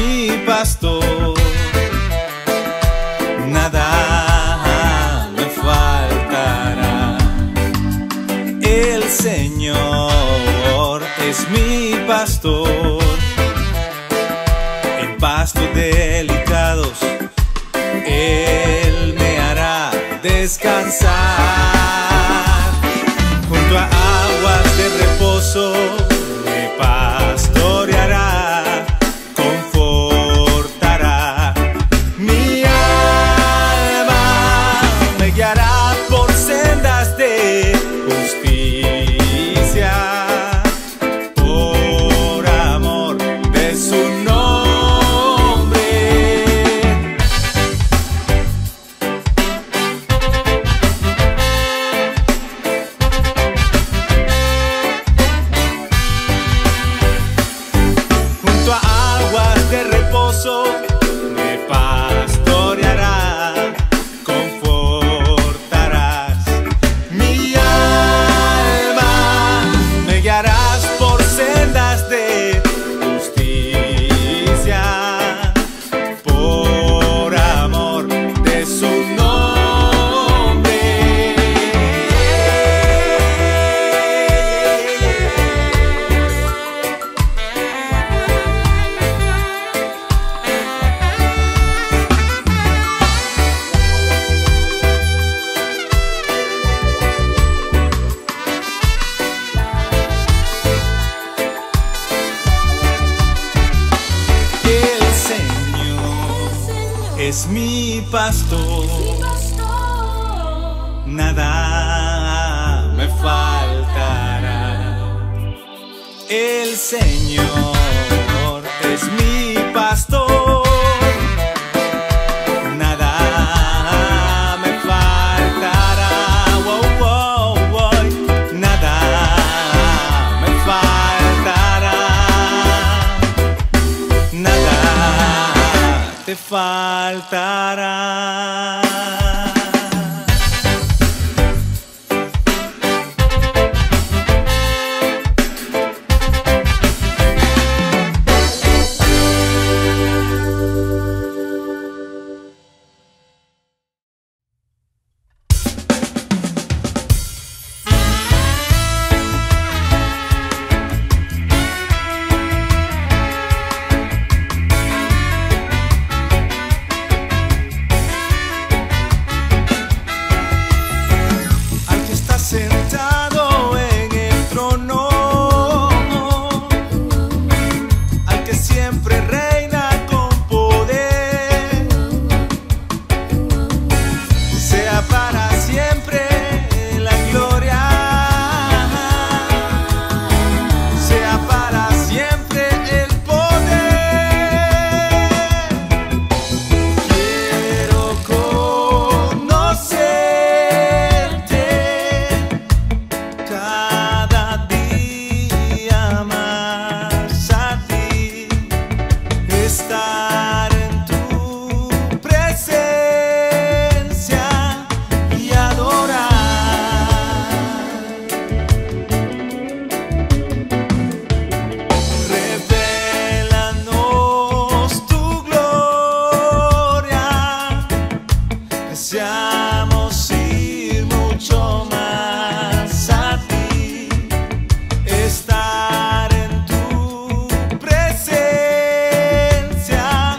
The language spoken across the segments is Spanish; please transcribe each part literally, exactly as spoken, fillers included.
mi pastor, nada me faltará. El Señor es mi pastor, en pastos delicados Él me hará descansar, junto a aguas de reposo me pastoreará, confortará mi alma, me guiará por sendas de justicia, por amor de su nombre. Junto a aguas de reposo me pastoreará, confortarás mi alma, me guiarás por sendas de justicia, por amor de su nombre. El Señor es mi pastor, nada me faltará. El Señor es mi pastor, nada me faltará. Wow, wow, wow. Nada me faltará, nada te faltará. Sentado en el trono, al que siempre reina con poder, sea para siempre la gloria, sea para siempre el poder. Quiero conocerte cada día más a ti, estar en tu presencia y adorar. Revélanos tu gloria, deseamos ir mucho más a ti, estar en tu presencia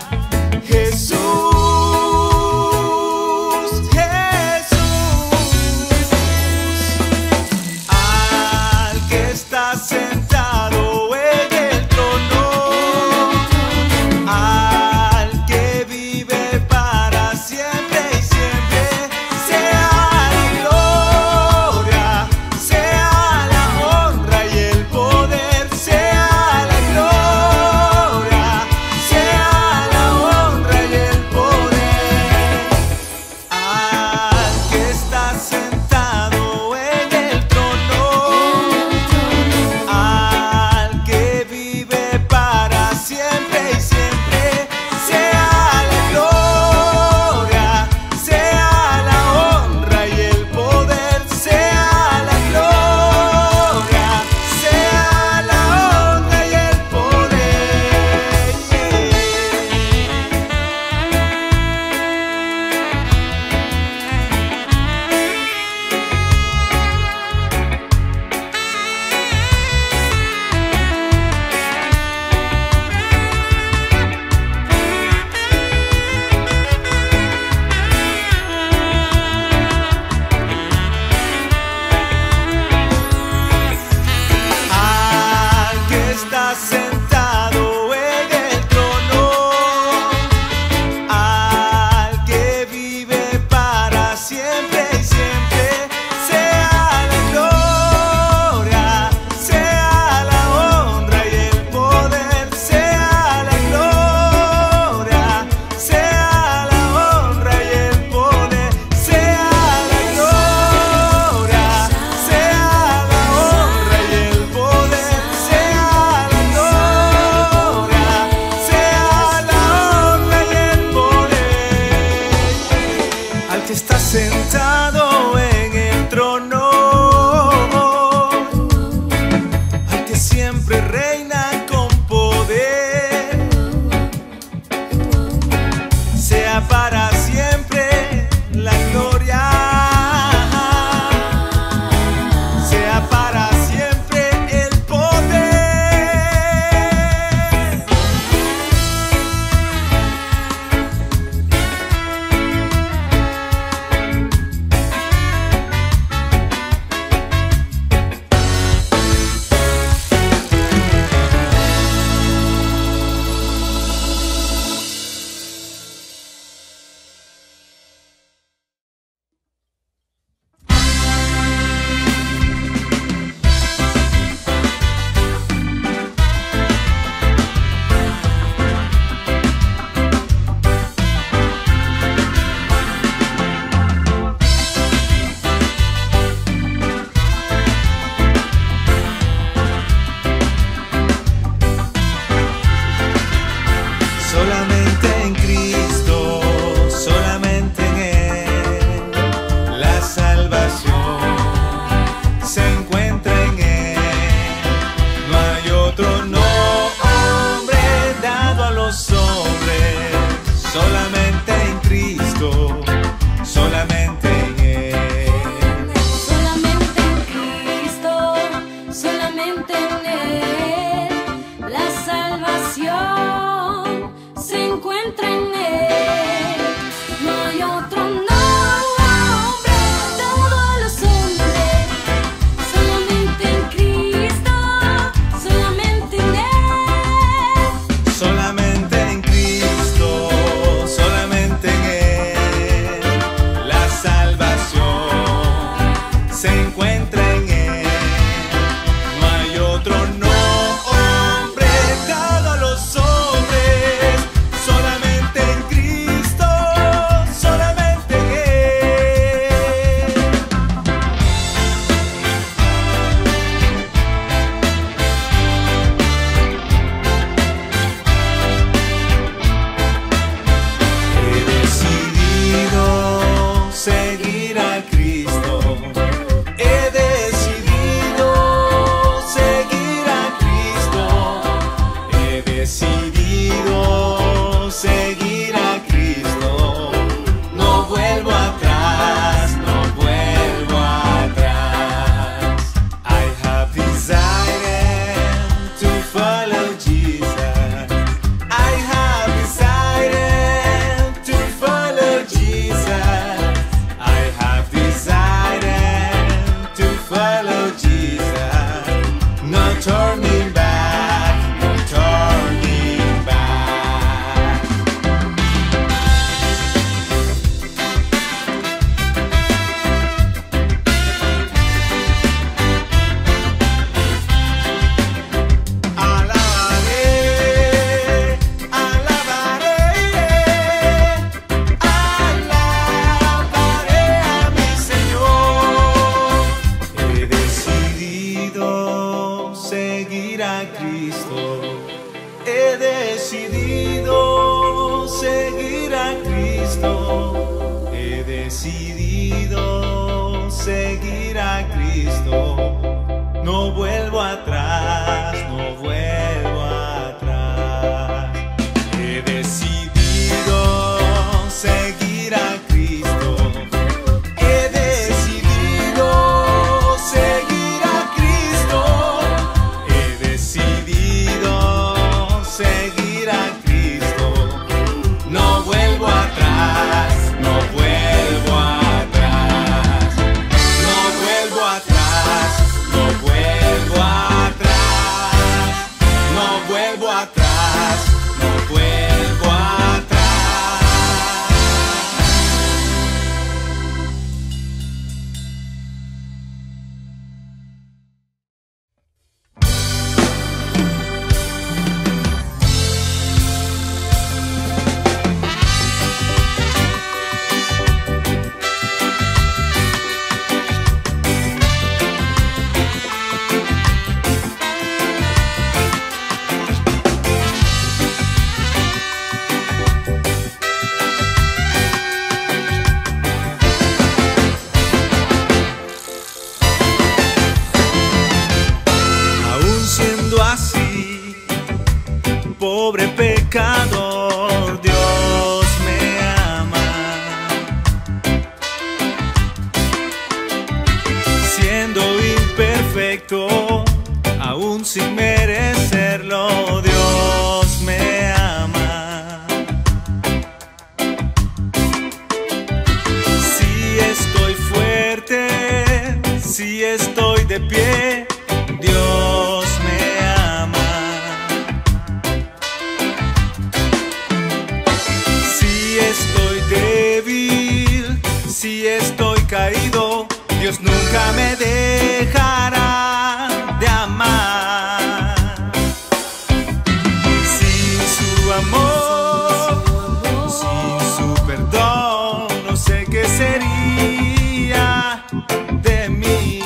solamente en Cristo, solamente en Él, la salvación se encuentra en Él. No hay otro nombre dado a los hombres, solamente en Cristo, solamente en Él. Solamente en Cristo, solamente en Él, la salvación se encuentra en Él. No hay otro nombre dado a los hombres, solamente en Cristo, solamente en Él. Solamente en Cristo, solamente en Él, la salvación se encuentra en Él. No hay otro nombre dado a los hombres, solamente en Cristo, solamente en Él. He decidido seguir a Cristo. He decidido seguir a Cristo. He decidido seguir a Cristo. No vuelvo atrás, no vuelvo atrás. I have decided to follow Jesus. I have decided to follow Jesus. I have decided to follow Jesus. No turning back, no turning back. Alabaré, alabaré, alabaré a mi Señor. He decidido seguir a Cristo. He decidido seguir a Cristo. He decidido seguir a Cristo. No vuelvo atrás, no vuelvo atrás. He decidido seguir a Cristo. He decidido seguir a Cristo. He decidido seguir a Cristo. No vuelvo atrás, no vuelvo atrás. No vuelvo atrás, no vuelvo atrás. No vuelvo atrás, no vuelvo atrás. Aún siendo así, pobre pecador, Dios me ama. Siendo imperfecto, aún sin merecerlo, Dios me ama. Si estoy fuerte, si estoy de pie, Dios me ama. Si estoy débil, si estoy caído, Dios nunca me dejará de amar. Sin su amor, sin su perdón, no sé qué sería de mí.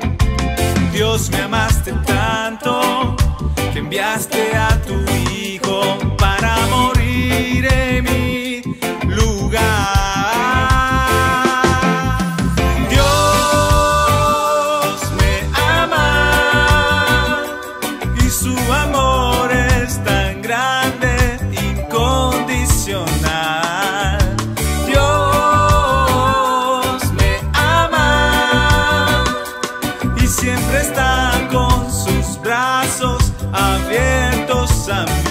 Dios, me amaste tanto que enviaste a tu Hijo incondicional. Dios me ama y siempre está con sus brazos abiertos a mí.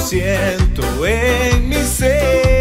siento en mi ser.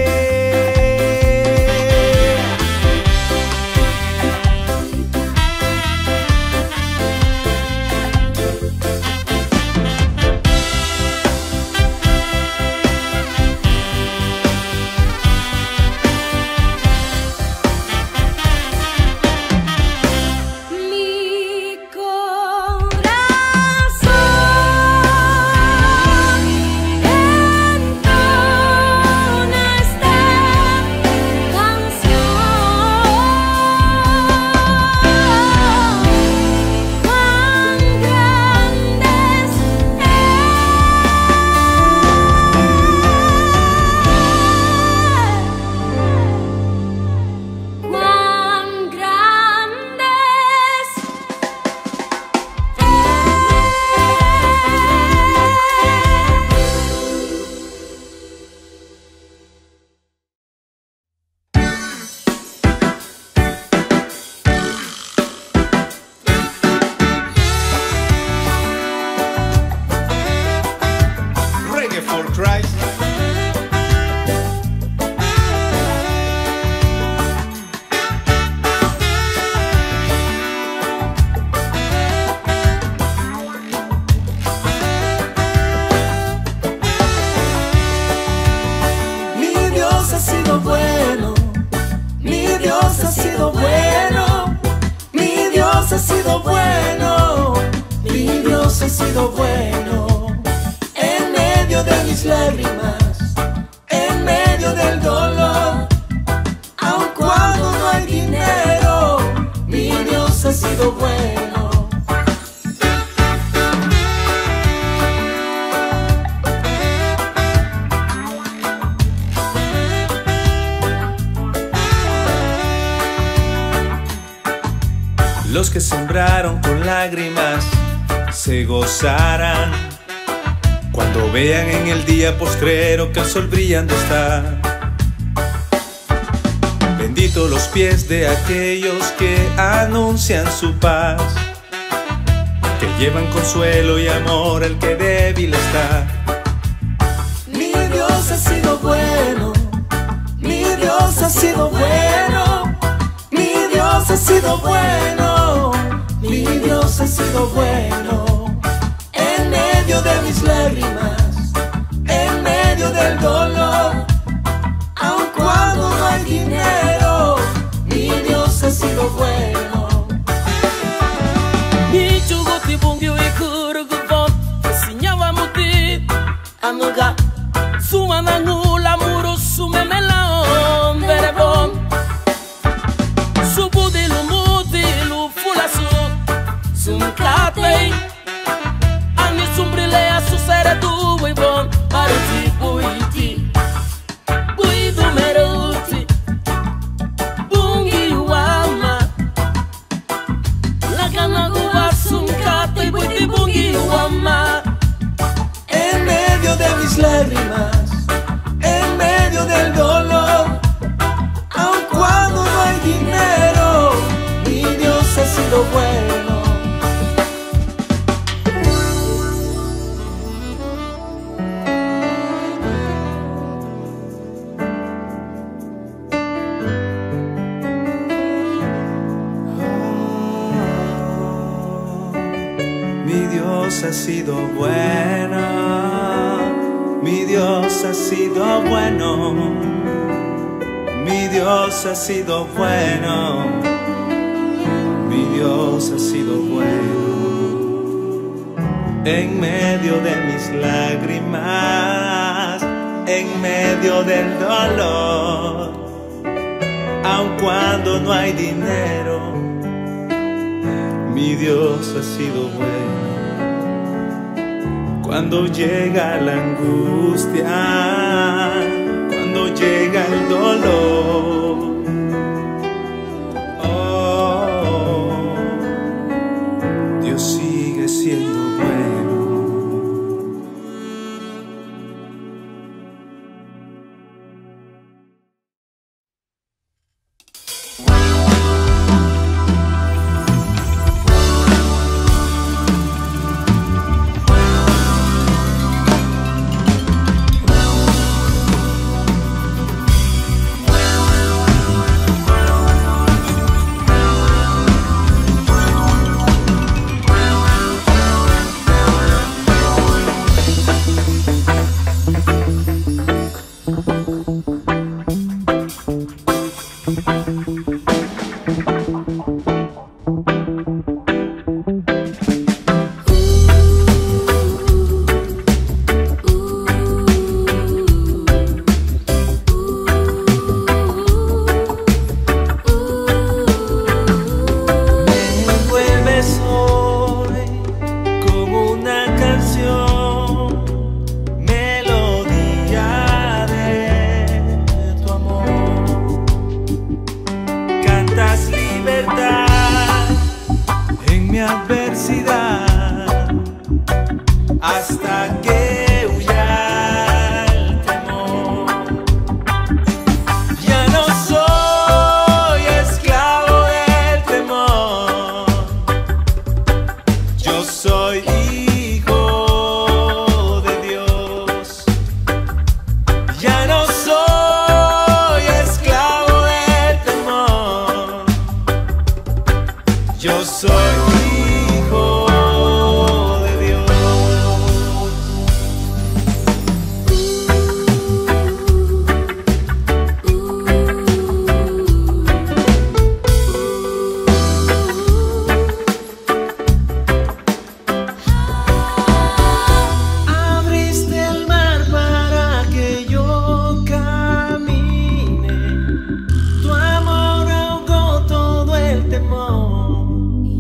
Los que sembraron con lágrimas se gozarán cuando vean en el día postrero que el sol brillando está. Benditos los pies de aquellos que anuncian su paz, que llevan consuelo y amor al que débil está. Mi Dios ha sido bueno, mi Dios ha sido bueno, mi Dios ha sido bueno, mi Dios ha sido bueno. En medio de mis lágrimas, en medio del dolor, aun cuando no hay dinero, mi Dios ha sido bueno. Mi chuguti bungyo e kurugubon, sinyawa muti anuga sumanangula muru sumemelaon berebon. Subudilu mudilu fulasu sumkatei ani sumbrilea susere tu bon paruti buiti buidu meruti bungi wama lakana guwa sumkatei buiti bungi wama. En medio de mis lágrimas, en medio del dolor, aun cuando no hay dinero, mi Dios ha sido bueno. Mi Dios ha sido bueno, mi Dios ha sido bueno, mi Dios ha sido bueno, mi Dios ha sido bueno. En medio de mis lágrimas, en medio del dolor, aun cuando no hay dinero, mi Dios ha sido bueno. Cuando llega la angustia, cuando llega el dolor, oh, Dios sigue siendo bueno. Adversidad hasta que huya el temor. Ya no soy esclavo del temor, yo soy hijo de Dios. Ya no soy esclavo del temor, yo soy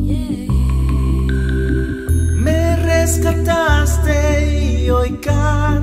rescataste y hoy cae.